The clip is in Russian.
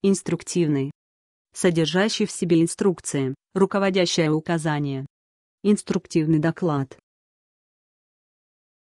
Инструктивный. Содержащий в себе инструкции, руководящее указание. Инструктивный доклад.